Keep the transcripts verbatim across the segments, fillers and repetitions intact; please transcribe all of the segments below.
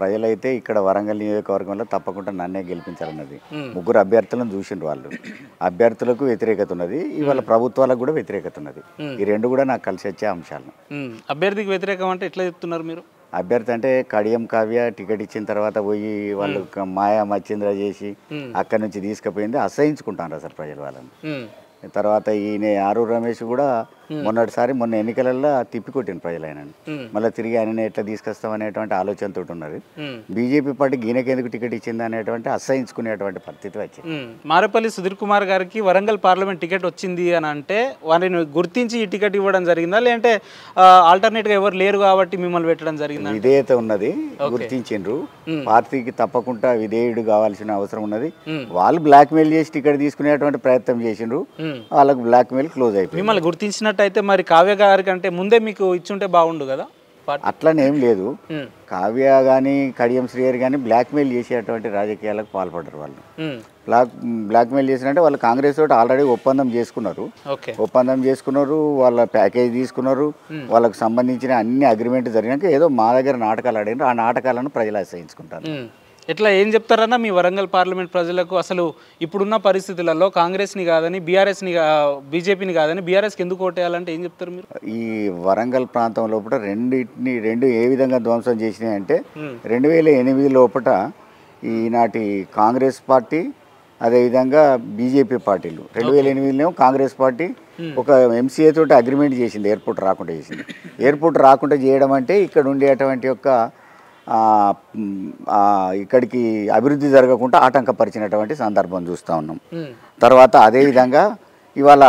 ప్రజలైతే ఇక్కడ వరంగల్ నియోజకవర్గంలో తప్పకుండా నన్నే గెలిపించాలన్నది. ముగ్గురు అభ్యర్థులను చూసిండ్రు వాళ్ళు. అభ్యర్థులకు వ్యతిరేకత ఉన్నది, ఇవాళ ప్రభుత్వాలకు కూడా వ్యతిరేకత ఉన్నది. ఈ రెండు కూడా నాకు కలిసి వచ్చే అంశాలు. అభ్యర్థికి వ్యతిరేకం అంటే ఎట్లా చెప్తున్నారు మీరు? అభ్యర్థి అంటే కడియం కావ్య టికెట్ ఇచ్చిన తర్వాత పోయి వాళ్ళు మాయా మచ్చింద్ర చేసి అక్కడి నుంచి తీసుకుపోయింది అసహించుకుంటారు అసలు ప్రజలు వాళ్ళని. తర్వాత ఈయన ఆరూరు రమేష్ కూడా మొన్నటిసారి మొన్న ఎన్నికలలో తిప్పికొట్టిన ప్రజలు ఆయనని. మళ్ళీ తిరిగి ఆయన ఎట్లా తీసుకొస్తాం అనేటువంటి ఆలోచనతో ఉన్నది. బీజేపీ పార్టీ గీనకెందుకు టికెట్ ఇచ్చింది అనేటువంటి అసహించుకునేటువంటి పరిస్థితి వచ్చింది. మారేపల్లి సుధీర్ కుమార్ గారికి వరంగల్ పార్లమెంట్ టికెట్ వచ్చింది అని అంటే వారిని గుర్తించి ఈ టికెట్ ఇవ్వడం జరిగిందా, లేదంటే ఆల్టర్నేట్గా ఎవరు లేరు కాబట్టి మిమ్మల్ని పెట్టడం జరిగిందా? విధేయత ఉన్నది, గుర్తించిండ్రు. పార్టీకి తప్పకుండా విధేయుడు కావాల్సిన అవసరం ఉన్నది. వాళ్ళు బ్లాక్ మెయిల్ చేసి టికెట్ తీసుకునేటువంటి ప్రయత్నం చేసిండ్రు, వాళ్ళకు బ్లాక్ మెయిల్ క్లోజ్ అయిపోయింది. మిమ్మల్ని గుర్తించినట్టయితే మరి కావ్య గారి కంటే ముందే మీకు ఇచ్చుంటే బాగుండు కదా. అట్లనే ఏం లేదు, కావ్య కానీ కడియం శ్రీహరి కానీ బ్లాక్ మెయిల్ చేసేటువంటి రాజకీయాలకు పాల్పడ్డారు. వాళ్ళు బ్లాక్ బ్లాక్ మెయిల్ చేసినట్టే వాళ్ళు కాంగ్రెస్ తోటి ఆల్రెడీ ఒప్పందం చేసుకున్నారు ఒప్పందం చేసుకున్నారు వాళ్ళ ప్యాకేజ్ తీసుకున్నారు. వాళ్ళకు సంబంధించిన అన్ని అగ్రిమెంట్ జరిగినాక ఏదో మా దగ్గర నాటకాలు ఆడినారు, ఆ నాటకాలను ప్రజలు ఆశ్రయించుకుంటారు. ఎట్లా ఏం చెప్తారన్నా మీ వరంగల్ పార్లమెంట్ ప్రజలకు? అసలు ఇప్పుడున్న పరిస్థితులలో కాంగ్రెస్ని కాదని బీఆర్ఎస్ని బీజేపీని కాదని బీఆర్ఎస్కి ఎందుకు ఓటేయాలంటే ఏం చెప్తారు మీరు? ఈ వరంగల్ ప్రాంతం లోపల రెండింటిని రెండు ఏ విధంగా ధ్వంసం చేసినాయి అంటే రెండు వేల ఎనిమిది లోపల ఈనాటి కాంగ్రెస్ పార్టీ అదేవిధంగా బీజేపీ పార్టీలు రెండు వేల ఎనిమిదిలో కాంగ్రెస్ పార్టీ ఒక ఎంసీఏ తోటి అగ్రిమెంట్ చేసింది, ఎయిర్పోర్ట్ రాకుండా చేసింది. ఎయిర్పోర్ట్ రాకుండా చేయడం అంటే ఇక్కడ ఉండేటువంటి యొక్క ఇక్కడికి అభివృద్ధి జరగకుండా ఆటంకపరిచినటువంటి సందర్భం చూస్తూ ఉన్నాం. తర్వాత అదేవిధంగా ఇవాళ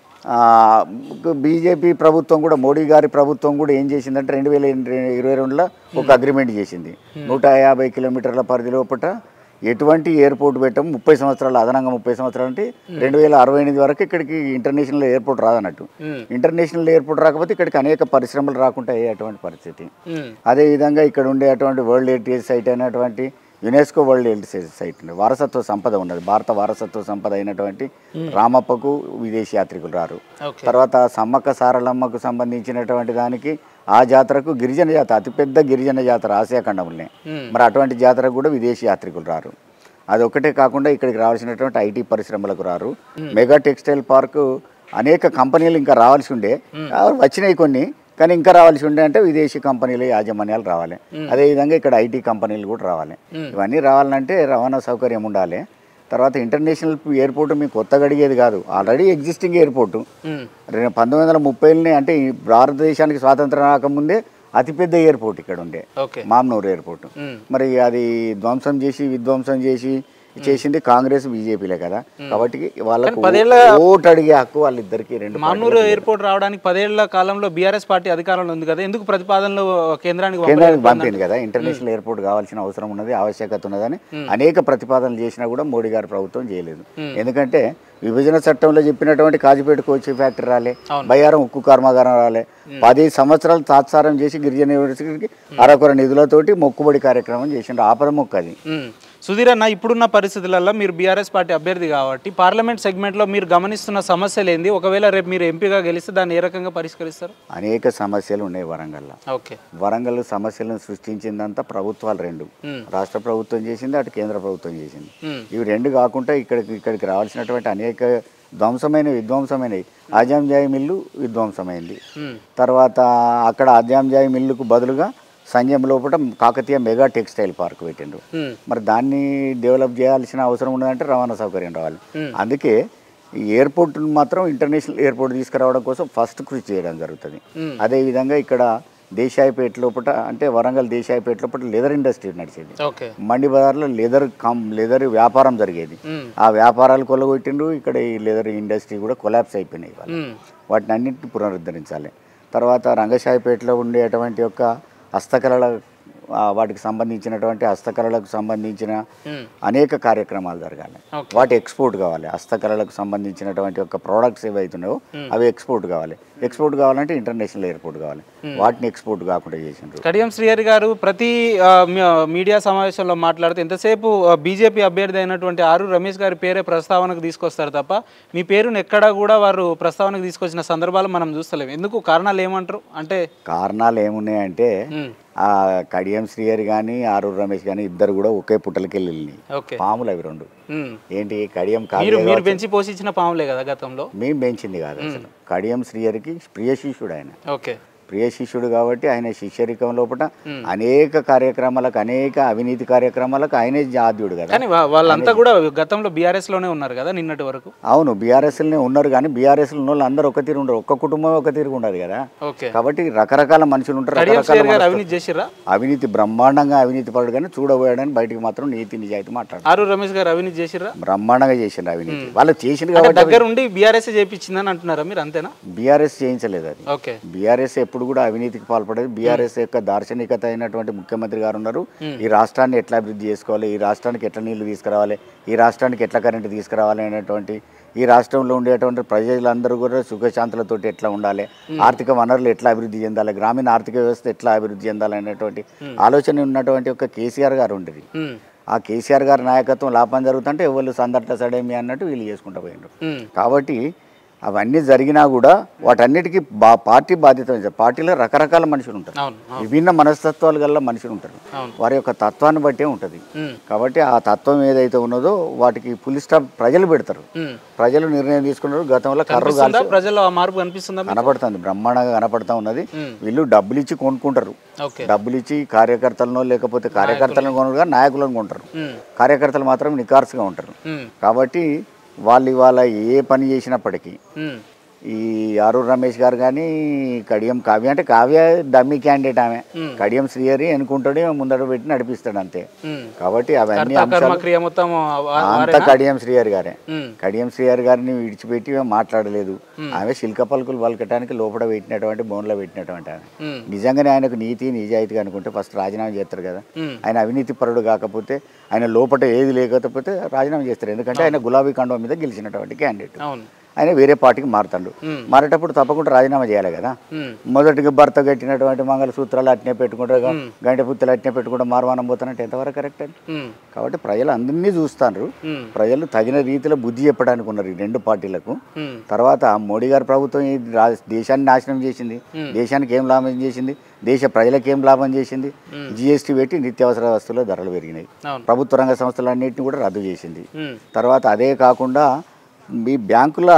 బీజేపీ ప్రభుత్వం కూడా మోడీ గారి ప్రభుత్వం కూడా ఏం చేసిందంటే రెండు వేల ఇరవై రెండులో ఒక అగ్రిమెంట్ చేసింది. నూట యాభై కిలోమీటర్ల పరిధి లోపల ఎటువంటి ఎయిర్పోర్ట్ పెట్టాము, ముప్పై సంవత్సరాలు అదనంగా ముప్పై సంవత్సరాలు అంటే రెండు వేల అరవై ఎనిమిది వరకు ఇక్కడికి ఇంటర్నేషనల్ ఎయిర్పోర్ట్ రాదన్నట్టు. ఇంటర్నేషనల్ ఎయిర్పోర్ట్ రాకపోతే ఇక్కడికి అనేక పరిశ్రమలు రాకుండా అయ్యేటువంటి పరిస్థితి. అదేవిధంగా ఇక్కడ ఉండేటువంటి వరల్డ్ హెరిటేజ్ సైట్ అయినటువంటి యునెస్కో వరల్డ్ హెరిటేజ్ సైట్ వారసత్వ సంపద ఉన్నది. భారత వారసత్వ సంపద అయినటువంటి రామప్పకు విదేశీ యాత్రికులు రారు. తర్వాత సమ్మక్క సారలమ్మకు సంబంధించినటువంటి దానికి ఆ జాతరకు గిరిజన జాతర, అతిపెద్ద గిరిజన జాతర ఆసియా ఖండంలోనే, మరి అటువంటి జాతరకు కూడా విదేశీ యాత్రికులు రారు. అది ఒకటే కాకుండా ఇక్కడికి రావాల్సినటువంటి ఐటీ పరిశ్రమలకు రారు. మెగా టెక్స్టైల్ పార్కు అనేక కంపెనీలు ఇంకా రావాల్సి ఉండే, వచ్చినాయి కొన్ని, కానీ ఇంకా రావాల్సి ఉండే అంటే విదేశీ కంపెనీల యాజమాన్యాలు రావాలి. అదేవిధంగా ఇక్కడ ఐటీ కంపెనీలు కూడా రావాలి. ఇవన్నీ రావాలంటే రవాణా సౌకర్యం ఉండాలి. తర్వాత ఇంటర్నేషనల్ ఎయిర్పోర్ట్ మీకు కొత్తగా అడిగేది కాదు, ఆల్రెడీ ఎగ్జిస్టింగ్ ఎయిర్పోర్టు. పంతొమ్మిది వందల ముప్పైలోనే అంటే భారతదేశానికి స్వాతంత్రం రాకముందే అతిపెద్ద ఎయిర్పోర్ట్ ఇక్కడ ఉండే మామ్నూర్ ఎయిర్పోర్ట్. మరి అది ధ్వంసం చేసి విధ్వంసం చేసి చేసింది కాంగ్రెస్ బీజేపీలే కదా, కాబట్టి వాళ్ళకు ఓటు అడిగే హక్కు వాళ్ళిద్దరికి. రెండు మామ్నూర్ ఎయిర్పోర్ట్ రావడానికి పదేళ్ల కాలంలో బీఆర్ఎస్ పార్టీ అధికారంలో ఉంది కదా, ఎందుకు ప్రతిపాదనలు కేంద్రానికి కేంద్రానికి పంపింది కదా. ఇంటర్నేషనల్ ఎయిర్పోర్ట్ కావాల్సిన అవసరం ఉన్నది, ఆవశ్యకత ఉన్నదని అనేక ప్రతిపాదనలు చేసినా కూడా మోడీ గారి ప్రభుత్వం చేయలేదు. ఎందుకంటే విభజన చట్టంలో చెప్పినటువంటి కాజీపేట కోచి ఫ్యాక్టరీ రాలే, బయ్యారం ఉక్కు కర్మాగారం రాలే, పది సంవత్సరాలు తాత్సారం చేసి గిరిజన యూనివర్సిటీకి అరకొర నిధులతోటి మొక్కుబడి కార్యక్రమం చేసిండ్రు. ఆపద మొక్కు అది. సుధీర్ అన్న, ఇప్పుడున్న పరిస్థితులలో మీరు బీఆర్ఎస్ పార్టీ అభ్యర్థి కాబట్టి పార్లమెంట్ సెగ్మెంట్లో మీరు గమనిస్తున్న సమస్యలు ఏంది? ఒకవేళ రేపు మీరు ఎంపీగా గెలిస్తే దాన్ని ఏ రకంగా పరిష్కరిస్తారు? అనేక సమస్యలు ఉన్నాయి వరంగల్లో. ఓకే, వరంగల్ సమస్యలను సృష్టించిందంతా ప్రభుత్వాలు రెండు, రాష్ట్ర ప్రభుత్వం చేసింది, అటు కేంద్ర ప్రభుత్వం చేసింది. ఇవి రెండు కాకుండా ఇక్కడికి ఇక్కడికి రావాల్సినటువంటి అనేక ధ్వంసమైన విధ్వంసమైనవి. ఆజాంజాయి మిల్లు విధ్వంసమైంది. తర్వాత అక్కడ ఆజాంజాయి మిల్లుకు బదులుగా సంజయం లోపల కాకతీయ మెగా టెక్స్టైల్ పార్క్ పెట్టిండ్రు. మరి దాన్ని డెవలప్ చేయాల్సిన అవసరం ఉన్నదంటే రవాణా సౌకర్యం రావాలి. అందుకే ఈ ఎయిర్పోర్ట్ మాత్రం ఇంటర్నేషనల్ ఎయిర్పోర్ట్ తీసుకురావడం కోసం ఫస్ట్ కృషి చేయడం జరుగుతుంది. అదేవిధంగా ఇక్కడ దేశాయిపేట లోపల అంటే వరంగల్ దేశాయిపేట లోపల లెదర్ ఇండస్ట్రీ నడిచేది. మండి బజార్లో లెదర్ కం లెదర్ వ్యాపారం జరిగేది. ఆ వ్యాపారాలు కొల్లగొట్టిండ్రు. ఇక్కడ ఈ లెదర్ ఇండస్ట్రీ కూడా కొలాప్స్ అయిపోయినాయి. వాటిని అన్నింటిని పునరుద్ధరించాలి. తర్వాత రంగశాయిపేటలో ఉండేటువంటి యొక్క హస్తకళల వాటికి సంబంధించినటువంటి హస్తకళలకు సంబంధించిన అనేక కార్యక్రమాలు జరగాలి. వాటి ఎక్స్పోర్ట్ కావాలి. హస్తకళలకు సంబంధించినటువంటి ఒక ప్రోడక్ట్స్ ఏవైతున్నాయో అవి ఎక్స్పోర్ట్ కావాలి. ఎక్స్పోర్ట్ కావాలంటే ఇంటర్నేషనల్ ఎయిర్పోర్ట్ కావాలి. వాటిని ఎక్స్పోర్ట్ కాకుండా చేసిండ్రు. కడియం శ్రీహరి గారు ప్రతి మీడియా సమావేశంలో మాట్లాడుతూ ఎంతసేపు బీజేపీ అభ్యర్థి అయినటువంటి ఆరూరు రమేష్ గారి పేరే ప్రస్తావనకు తీసుకొస్తారు తప్ప మీ పేరును ఎక్కడా కూడా వారు ప్రస్తావనకు తీసుకొచ్చిన సందర్భాలు మనం చూస్తలేము. ఎందుకు? కారణాలు ఏమంటారు? అంటే కారణాలు ఏమున్నాయంటే ఆ కడియం శ్రీహరి కానీ ఆరూరు రమేష్ కానీ ఇద్దరు కూడా ఒకే పుట్టలకి వెళ్ళి ఓకే పాములు అవి రెండు. ఉమ్. ఏంటి కడియం మీరు కావ్య మీరు పెంచి పోషించిన పాములే కదా గతంలో? మేము పెంచింది కాదు అసలు. కడియం శ్రీహరికి ప్రియ శిష్యుడు ఆయన, ఓకే ప్రియ శిష్యుడు కాబట్టి ఆయన శిష్యరికం లోపల అనేక కార్యక్రమాలకు అనేక అవినీతి కార్యక్రమాలకు ఆయనే ఆద్యుడు కదా. కానీ వా- వాళ్ళంతా కూడా గతంలో బీఆర్ఎస్ లోనే ఉన్నారు కదా నిన్నటి వరకు. అవును బీఆర్ఎస్లోనే ఉన్నారు కానీ బీఆర్ఎస్ ఉన్న వాళ్ళు అందరూ ఒక తీరు ఉండరు, ఒక్క కుటుంబం ఒక తీరు ఉండదు కదా. ఓకే కాబట్టి రకరకాల మనుషులు ఉంటారు, కడియం రకరకాల శ్రీహరి గారు మనస్తత్వం. అవినీతి చేసిర్రా? అవినీతి బ్రహ్మాండంగా అవినీతి పడు కానీ చూడబోయాడని బయటికి మాత్రం నీతి నిజాయితీ మాట్లాడు ఆరు రమేష్ గారు అవినీతి చేసిర్రా? బ్రహ్మాండంగా చేసిండు అవినీతి. వాళ్ళు చేసిండు అంటే కాబట్టి దగ్గర ఉండి బీఆర్ఎస్ చేయించిందని అంటున్నారా మీరు, అంతేనా? బీఆర్ఎస్ చేయించలేదు అది. ఓకే బీఆర్ఎస్ ఎప్పుడు కూడా అవినీతికి పాల్పడేది. బీఆర్ఎస్ యొక్క దార్శనికత అయినటువంటి ముఖ్యమంత్రి గారు ఉన్నారు. ఈ రాష్ట్రాన్ని ఎట్లా అభివృద్ధి చేసుకోవాలి, ఈ రాష్ట్రానికి ఎట్లా నీళ్లు తీసుకురావాలి, ఈ రాష్ట్రానికి ఎట్లా కరెంటు తీసుకురావాలి అనేటువంటి, ఈ రాష్ట్రంలో ఉండేటువంటి ప్రజలందరూ కూడా సుఖశాంతులతో ఎట్లా ఉండాలి, ఆర్థిక వనరులు ఎట్లా అభివృద్ధి చెందాలి, గ్రామీణ ఆర్థిక వ్యవస్థ ఎట్లా అభివృద్ధి చెందాలి అనేటువంటి ఆలోచన ఉన్నటువంటి ఒక కేసీఆర్ గారు ఉండేది. ఆ కేసీఆర్ గారి నాయకత్వం లాభం జరుగుతుంటే ఎవరు సందట్ల సడేమి అన్నట్టు వీళ్ళు చేసుకుంటూ పోయినారు. కాబట్టి అవన్నీ జరిగినా కూడా వాటన్నిటికీ బా పార్టీ బాధ్యత. పార్టీలో రకరకాల మనుషులు ఉంటారు, విభిన్న మనస్తత్వాలు గల మనుషులు ఉంటారు, వారి యొక్క తత్వాన్ని బట్టే ఉంటుంది. కాబట్టి ఆ తత్వం ఏదైతే ఉన్నదో వాటికి ఫుల్ స్టాప్ ప్రజలు పెడతారు, ప్రజలు నిర్ణయం తీసుకున్నారు. గతంలో కర్రు కాల్చి ప్రజల్లో ఆ మార్పు కనిపిస్తుందా? కనపడుతుంది, బ్రహ్మాండంగా కనపడతా ఉన్నది. వీళ్ళు డబ్బులు ఇచ్చి కొనుక్కుంటారు, డబ్బులు ఇచ్చి కార్యకర్తలను లేకపోతే కార్యకర్తలను కొనుగా నాయకులను కొంటారు, కార్యకర్తలు మాత్రం నికార్సుగా ఉంటారు. కాబట్టి వాళ్ళు ఇవాళ ఏ పని చేసినప్పటికీ ఈ ఆరూరు రమేష్ గారు కానీ కడియం కావ్య అంటే కావ్య డమ్మీ క్యాండిడేట్, ఆమె కడియం శ్రీహరి ఎన్నుకుంటాడు ముందర పెట్టి నడిపిస్తాడు అంతే. కాబట్టి అవన్నీ అంతా కడియం శ్రీహరి గారే. కడియం శ్రీహరి గారిని విడిచిపెట్టి మాట్లాడలేదు. ఆమె శిల్క పలుకులు పలకటానికి లోపల పెట్టినటువంటి బోన్లో పెట్టినటువంటి ఆమె. నిజంగానే ఆయనకు నీతి నిజాయితీగా అనుకుంటే ఫస్ట్ రాజీనామా చేస్తారు కదా. ఆయన అవినీతి పరుడు కాకపోతే, ఆయన లోపల ఏది లేకపోతే రాజీనామా చేస్తారు. ఎందుకంటే ఆయన గులాబీ కండువా మీద గెలిచినటువంటి క్యాండిడేట్. ఆయన వేరే పార్టీకి మారుతాడు, మారేటప్పుడు తప్పకుండా రాజీనామా చేయాలి కదా. మొదటిగా భర్త కట్టినటువంటి మంగళసూత్రాలు అట్నే పెట్టుకుంటారు, గంట పుత్తలు అట్నే పెట్టుకుంటే మార్వానం పోతానంటే ఎంతవరకు కరెక్ట్ అని. కాబట్టి ప్రజలు అందరినీ చూస్తారు, ప్రజలు తగిన రీతిలో బుద్ధి చెప్పడానికి ఉన్నారు ఈ రెండు పార్టీలకు. తర్వాత మోడీ గారి ప్రభుత్వం ఈ దేశాన్ని నాశనం చేసింది, దేశానికి ఏం లాభం చేసింది, దేశ ప్రజలకు ఏం లాభం చేసింది, జిఎస్టీ పెట్టి నిత్యావసర వస్తువుల ధరలు పెరిగినాయి, ప్రభుత్వ రంగ సంస్థలన్నింటినీ కూడా రద్దు చేసింది. తర్వాత అదే కాకుండా మీ బ్యాంకులో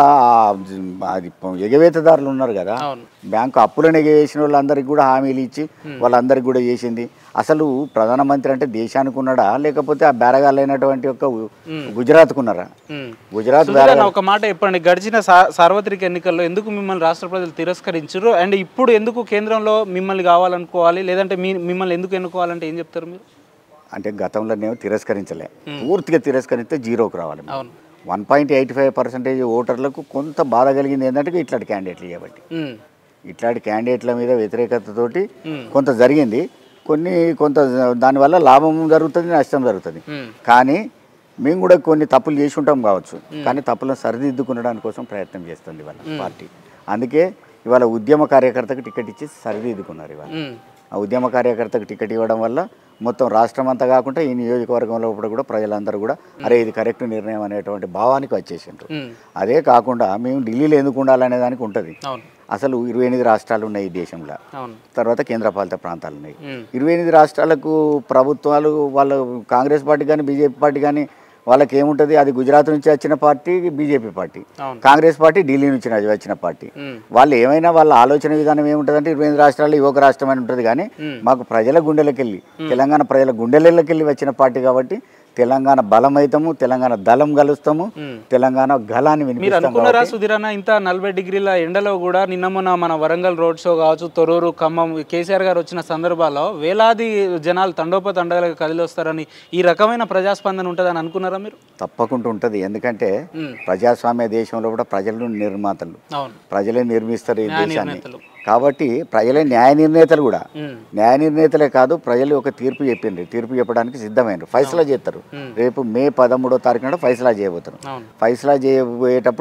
అది ఎగవేతదారులు ఉన్నారు కదా, బ్యాంకు అప్పులను ఎగవేసిన వాళ్ళందరికీ కూడా హామీలు ఇచ్చి వాళ్ళందరికీ కూడా చేసింది. అసలు ప్రధానమంత్రి అంటే దేశానికి ఉన్నాడా లేకపోతే ఆ బేరగాలైనటువంటి ఒక గుజరాత్కు ఉన్నారా? గుజరాత్ ఒక మాట చెప్పండి, గడిచిన సార్వత్రిక ఎన్నికల్లో ఎందుకు మిమ్మల్ని రాష్ట్ర ప్రజలు తిరస్కరించారు అండ్ ఇప్పుడు ఎందుకు కేంద్రంలో మిమ్మల్ని కావాలనుకోవాలి, లేదంటే మీ మిమ్మల్ని ఎందుకు ఎన్నుకోవాలంటే ఏం చెప్తారు మీరు? అంటే గతంలోనేమో తిరస్కరించలే, పూర్తిగా తిరస్కరిస్తే జీరోకు రావాలి. One point eight five percentage ఓటర్లకు కొంత బాధ కలిగింది ఏంటంటే ఇట్లాంటి క్యాండిడేట్లు కాబట్టి, ఇట్లాంటి క్యాండిడేట్ల మీద వ్యతిరేకతతోటి కొంత జరిగింది. కొన్ని కొంత దానివల్ల లాభం జరుగుతుంది, నష్టం జరుగుతుంది. కానీ మేము కూడా కొన్ని తప్పులు చేసి ఉంటాం కావచ్చు, కానీ తప్పులను సరిదిద్దుకునడానికి కోసం ప్రయత్నం చేస్తుంది ఇవాళ పార్టీ. అందుకే ఇవాళ ఉద్యమ కార్యకర్తకు టికెట్ ఇచ్చి సరిదిద్దుకున్నారు. ఇవాళ ఆ ఉద్యమ కార్యకర్తకు టికెట్ ఇవ్వడం వల్ల మొత్తం రాష్ట్రం అంతా కాకుండా ఈ నియోజకవర్గంలో కూడా ప్రజలందరూ కూడా అరే ఇది కరెక్ట్ నిర్ణయం అనేటువంటి భావానికి వచ్చేసిండ్రు. అదే కాకుండా మేము ఢిల్లీలో ఎందుకు ఉండాలనే దానికి ఉంటుంది. అసలు ఇరవై ఎనిమిది రాష్ట్రాలు ఉన్నాయి ఈ దేశంలో, తర్వాత కేంద్రపాలిత ప్రాంతాలు ఉన్నాయి. ఇరవై ఎనిమిది రాష్ట్రాలకు ప్రభుత్వాలు వాళ్ళ కాంగ్రెస్ పార్టీ కానీ బీజేపీ పార్టీ కానీ వాళ్ళకి ఏముంటుంది, అది గుజరాత్ నుంచి వచ్చిన party BJP party, Congress party Delhi నుంచి వచ్చిన పార్టీ. వాళ్ళు ఏమైనా వాళ్ళ ఆలోచన విధానం ఏముంటుంది అంటే ఇరవై ఎనిమిది రాష్ట్రాల్లో ఈ ఒక రాష్ట్రం అని ఉంటుంది. కానీ మాకు ప్రజల గుండెలకు వెళ్ళి తెలంగాణ ప్రజల గుండెలకి వెళ్ళి వచ్చిన పార్టీ కాబట్టి తెలంగాణ బలమైతాము, తెలంగాణ దళం కలుస్తాము, తెలంగాణ గలాన్ని వినిపిస్తాం. సుధీరన్న ఇంత నలభై డిగ్రీల ఎండలో కూడా నిన్న మొన్న మన వరంగల్ రోడ్ షో కావచ్చు, తొర్రూరు, ఖమ్మం కేసీఆర్ గారు వచ్చిన సందర్భాల్లో వేలాది జనాలు తండోపతండాలుగా కదిలి వస్తారని, ఈ రకమైన ప్రజాస్పందన ఉంటుందని అనుకున్నారా మీరు? తప్పకుండా ఉంటుంది. ఎందుకంటే ప్రజాస్వామ్య దేశంలో కూడా ప్రజలు నిర్మాతలు, ప్రజలే నిర్మిస్తారు ఈ దేశాన్ని. కాబట్టి ప్రజలే న్యాయ నిర్ణేతలు కూడా. న్యాయ నిర్ణేతలే కాదు, ప్రజలు ఒక తీర్పు చెప్పిండ్రు, తీర్పు చెప్పడానికి సిద్ధమైనరు, ఫైసలా చేస్తారు. రేపు మే పదమూడో తారీఖు నాడు ఫైసలా చేయబోతారు. ఫైసలా చేయబోయేటప్పుడు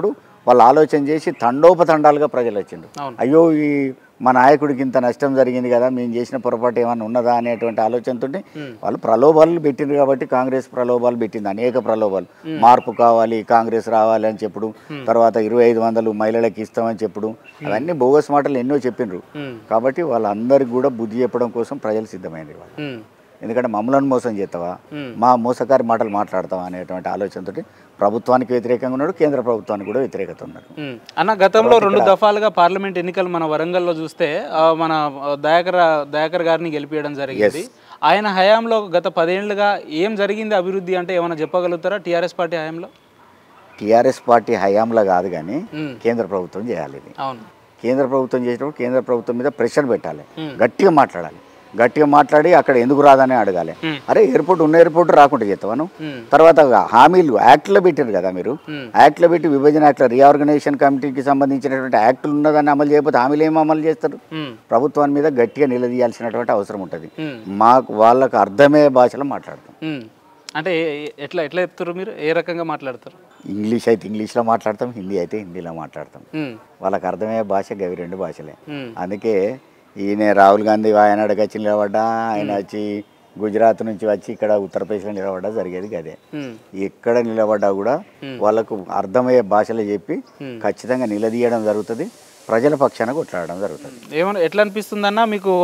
వాళ్ళు ఆలోచన చేసి తండోపతండాలుగా ప్రజలు వచ్చిండ్రు. అయ్యో ఈ మా నాయకుడికి ఇంత నష్టం జరిగింది కదా, మేము చేసిన పొరపాటు ఏమైనా ఉన్నదా అనేటువంటి ఆలోచనతో వాళ్ళు ప్రలోభాలు పెట్టిండ్రు. కాబట్టి కాంగ్రెస్ ప్రలోభాలు పెట్టింది, అనేక ప్రలోభాలు. మార్పు కావాలి, కాంగ్రెస్ రావాలి అని చెప్పుడు, తర్వాత ఇరవై ఐదు వందలు మహిళలకు ఇస్తామని చెప్పుడు, అవన్నీ బోగస్ మాటలు ఎన్నో చెప్పిండ్రు. కాబట్టి వాళ్ళందరికీ కూడా బుద్ధి చెప్పడం కోసం ప్రజలు సిద్ధమైంది వాళ్ళు. ఎందుకంటే మమ్మల్ని మోసం చేస్తావా, మా మోసకారి మాటలు మాట్లాడతావా అనేటువంటి ఆలోచనతో ప్రభుత్వానికి వ్యతిరేకంగా ఉన్నాడు, కేంద్ర ప్రభుత్వానికి కూడా వ్యతిరేకత ఉన్నారు. అన్న గతంలో రెండు దఫాలుగా పార్లమెంట్ ఎన్నికలు మన వరంగల్లో చూస్తే మన దయాకర్ దయాకర్ గారిని గెలిపించడం జరిగింది. ఆయన హయాంలో గత పదేళ్లుగా ఏం జరిగింది అభివృద్ధి అంటే ఏమైనా చెప్పగలుగుతారా? టీఆర్ఎస్ పార్టీ హయాంలో టీఆర్ఎస్ పార్టీ హయాంలో కాదు కానీ కేంద్ర ప్రభుత్వం చేయాలి. ఇది అవును, కేంద్ర ప్రభుత్వం చేసినప్పుడు కేంద్ర ప్రభుత్వం మీద ప్రెషర్ పెట్టాలి, గట్టిగా మాట్లాడాలి. గట్టిగా మాట్లాడి అక్కడ ఎందుకు రాదని అడగాలి. అరే ఎయిర్పోర్ట్ ఉన్న ఎయిర్పోర్ట్ రాకుండా చేస్తాను. తర్వాత హామీలు యాక్ట్లో పెట్టారు కదా మీరు, యాక్ట్లో పెట్టి విభజన యాక్ట్లో రీఆర్గనైజేషన్ కమిటీకి సంబంధించినటువంటి యాక్టులు ఉన్నదాన్ని అమలు చేయకపోతే హామీలు ఏమి అమలు చేస్తారు? ప్రభుత్వాన్ని మీద గట్టిగా నిలదీయాల్సినటువంటి అవసరం ఉంటుంది. మాకు వాళ్ళకు అర్థమయ్యే భాషలో మాట్లాడతాం. అంటే ఎట్లా ఎట్లా చెప్తారు మీరు? ఏ రకంగా మాట్లాడతారు? ఇంగ్లీష్ అయితే ఇంగ్లీష్లో మాట్లాడతాం, హిందీ అయితే హిందీలో మాట్లాడతాం. వాళ్ళకి అర్థమయ్యే భాష గవి రెండు భాషలే. అందుకే ఈయన రాహుల్ గాంధీ వాయనాడుకి వచ్చి నిలబడ్డా, ఆయన వచ్చి గుజరాత్ నుంచి వచ్చి ఇక్కడ ఉత్తరప్రదేశ్లో నిలబడ్డా జరిగేది అదే. ఎక్కడ నిలబడ్డా కూడా వాళ్ళకు అర్థమయ్యే భాషలో చెప్పి ఖచ్చితంగా నిలదీయడం జరుగుతుంది, ప్రజల పక్షాన కొట్లాడడం జరుగుతుంది. ఏమన్నా ఎట్లా అనిపిస్తుందన్న మీకు?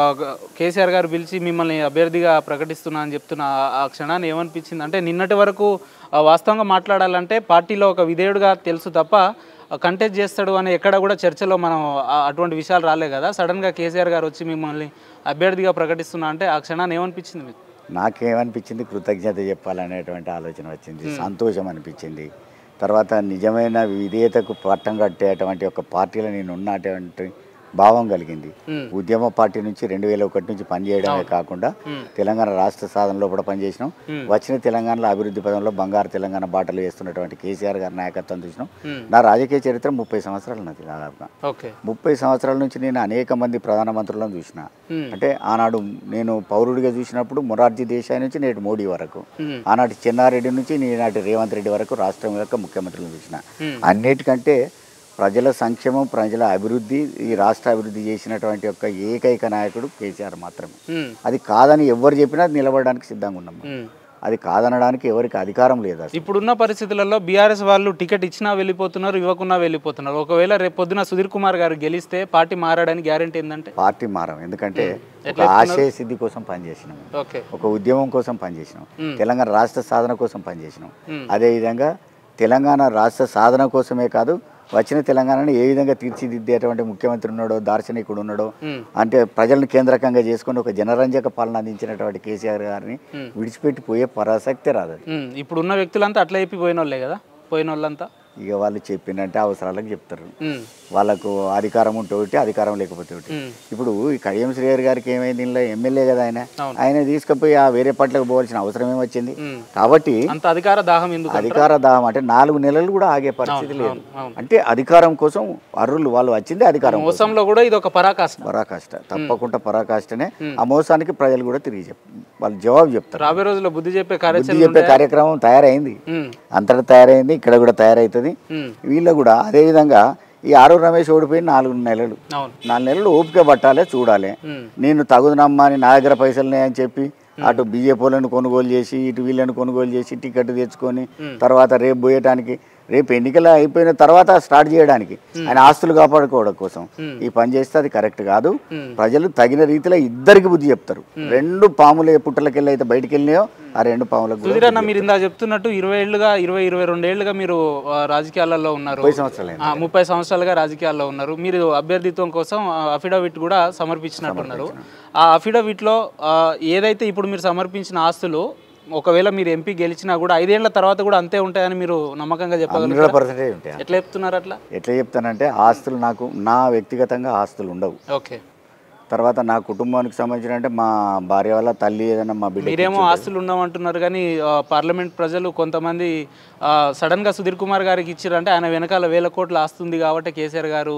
కేసీఆర్ గారు పిలిచి మిమ్మల్ని అభ్యర్థిగా ప్రకటిస్తున్నా అని చెప్తున్న ఆ క్షణాన్ని ఏమనిపించింది? అంటే నిన్నటి వరకు వాస్తవంగా మాట్లాడాలంటే పార్టీలో ఒక విధేయుడుగా తెలుసు తప్ప కంటెస్ట్ చేస్తాడు అని ఎక్కడ కూడా చర్చలో మనం అటువంటి విషయాలు రాలే కదా. సడన్గా కేసీఆర్ గారు వచ్చి మిమ్మల్ని అభ్యర్థిగా ప్రకటిస్తున్నా అంటే ఆ క్షణాన్ని ఏమనిపించింది మీకు? నాకేమనిపించింది, కృతజ్ఞత చెప్పాలనేటువంటి ఆలోచన వచ్చింది, సంతోషం అనిపించింది. తర్వాత నిజమైన విధేయతకు పట్టం కట్టేటువంటి ఒక పార్టీలో నేను ఉన్నటువంటి భావం కలిగింది. ఉద్యమ పార్టీ నుంచి రెండు వేల ఒకటి నుంచి పనిచేయడమే కాకుండా తెలంగాణ రాష్ట్ర సాధనలో కూడా పనిచేసినాం. వచ్చిన తెలంగాణలో అభివృద్ధి పదంలో బంగారు తెలంగాణ బాటలు వేస్తున్నటువంటి కేసీఆర్ గారి నాయకత్వం చూసినాం. నా రాజకీయ చరిత్ర ముప్పై సంవత్సరాలు ఉన్నది దాదాపుగా. ముప్పై సంవత్సరాల నుంచి నేను అనేక మంది ప్రధానమంత్రులను చూసిన. అంటే ఆనాడు నేను పౌరుడిగా చూసినప్పుడు మొరార్జీ దేశాయ్ నుంచి నేటి మోడీ వరకు, ఆనాటి చెన్నారెడ్డి నుంచి నేనాటి రేవంత్ రెడ్డి వరకు రాష్ట్రం యొక్క ముఖ్యమంత్రులను చూసిన. అన్నిటికంటే ప్రజల సంక్షేమం, ప్రజల అభివృద్ధి, ఈ రాష్ట్ర అభివృద్ధి చేసినటువంటి యొక్క ఏకైక నాయకుడు కేసీఆర్ మాత్రమే. అది కాదని ఎవరు చెప్పినా నిలబడడానికి సిద్ధంగా ఉన్నాము. అది కాదనడానికి ఎవరికి అధికారం లేదు. ఇప్పుడున్న పరిస్థితులలో బీఆర్ఎస్ వాళ్ళు టికెట్ ఇచ్చినా వెళ్ళిపోతున్నారు, ఇవ్వకున్నా వెళ్ళిపోతున్నారు. ఒకవేళ రేపు పొద్దున సుధీర్ కుమార్ గారు గెలిస్తే పార్టీ మారడానికి గ్యారెంటీ ఏంటంటే? పార్టీ మారం. ఎందుకంటే ఒక ఆశయ సిద్ధి కోసం పనిచేసినాం, ఒక ఉద్యమం కోసం పనిచేసినాం, తెలంగాణ రాష్ట్ర సాధన కోసం పనిచేసినాం. అదేవిధంగా తెలంగాణ రాష్ట్ర సాధన కోసమే కాదు, వచ్చిన తెలంగాణను ఏ విధంగా తీర్చిదిద్దేటువంటి ముఖ్యమంత్రి ఉన్నాడో, దార్శనికుడు ఉన్నాడో, అంటే ప్రజలను కేంద్రకంగా చేసుకుని ఒక జనరంజక పాలన అందించినటువంటి కేసీఆర్ గారిని విడిచిపెట్టి పోయే ప్రసక్తే రాదు. ఇప్పుడు ఉన్న వ్యక్తులంతా అట్లా చెప్పి పోయిన వాళ్ళే కదా, పోయిన వాళ్ళంతా ఇక వాళ్ళు చెప్పినంటే అవసరాలకు చెప్తారు. వాళ్ళకు అధికారం ఉంటే ఒకటి, అధికారం లేకపోతే ఒకటి. ఇప్పుడు ఈ కడియం శ్రీహరి గారికి ఏమైంది, ఇంట్లో ఎమ్మెల్యే కదా ఆయన, ఆయన తీసుకుపోయి ఆ వేరే పార్టీలకు పోవాల్సిన అవసరం ఏమొచ్చింది? కాబట్టి అధికార దాహం ఎందుకు? అధికార దాహం అంటే నాలుగు నెలలు కూడా ఆగే పరిస్థితి లేదు. అంటే అధికారం కోసం అర్రులు వాళ్ళు వచ్చింది అధికారం మోసంలో కూడా ఇది ఒక పరాకాష్ట. పరాకాష్ట తప్పకుండా పరాకాష్టనే. ఆ మోసానికి ప్రజలు కూడా తిరిగి చెప్ వాళ్ళు జవాబు చెప్తారు. రాబోయే రోజుల్లో బుద్ధి చెప్పే బుద్ధి చెప్పే కార్యక్రమం తయారైంది, అంతటా తయారైంది, ఇక్కడ కూడా తయారైతుంది. వీళ్ళు కూడా అదే విధంగా ఈ ఆరో రమేష్ ఓడిపోయి నాలుగు నెలలు నాలుగు నెలలు ఓపిక పట్టాలి, చూడాలి. నేను తగుదనమ్మా అని నా దగ్గర పైసలున్నాయి అని చెప్పి అటు బీజేపీలను కొనుగోలు చేసి ఇటు వీళ్ళని కొనుగోలు చేసి టికెట్ తెచ్చుకొని తర్వాత రేపు పోయటానికి, రేపు ఎన్నికలు అయిపోయిన తర్వాత స్టార్ట్ చేయడానికి, ఆయన ఆస్తులు కాపాడుకోవడం కోసం ఈ పని చేస్తే అది కరెక్ట్ కాదు. ప్రజలు తగిన రీతిలో ఇద్దరికి బుద్ధి చెప్తారు. రెండు పాములు పుట్టలకెళ్ళి అయితే బయటకు వెళ్ళినాయో ఆ రెండు పాములకు. సుధీరన్న, మీరు ఇందా చెప్తున్నట్టు ఇరవై ఏళ్ళుగా ఇరవై ఇరవై రెండు ఏళ్ళుగా మీరు రాజకీయాలలో ఉన్నారు, ముప్పై సంవత్సరాలు ముప్పై సంవత్సరాలుగా రాజకీయాల్లో ఉన్నారు. మీరు అభ్యర్థిత్వం కోసం అఫిడవిట్ కూడా సమర్పించినట్టున్నారు. ఆ అఫిడవిట్లో ఏదైతే ఇప్పుడు మీరు సమర్పించిన ఆస్తులు ఒకవేళ మీరు ఎంపీ గెలిచినా కూడా ఐదేళ్ల తర్వాత కూడా అంతే ఉంటాయని మీరు నమ్మకంగా చెప్పగలరు? పర్సెంటేజ్ ఉంటాయి. ఎట్లా చెప్తున్నారు అట్లా? ఎట్లా చెప్తానంటే ఆస్తులు నాకు నా వ్యక్తిగతంగా ఆస్తులు ఉండవు. ఓకే. తర్వాత నా కుటుంబానికి సంబంధించిన అంటే మా భార్య వాళ్ళ తల్లి ఏదైనా మా బిడ్డ, మీరేమో ఆస్తులు ఉన్నామంటున్నారు కానీ పార్లమెంట్ ప్రజలు కొంతమంది సడన్గా సుధీర్ కుమార్ గారికి ఇచ్చారంటే ఆయన వెనకాల వేల కోట్ల ఆస్తుంది కాబట్టి కేసీఆర్ గారు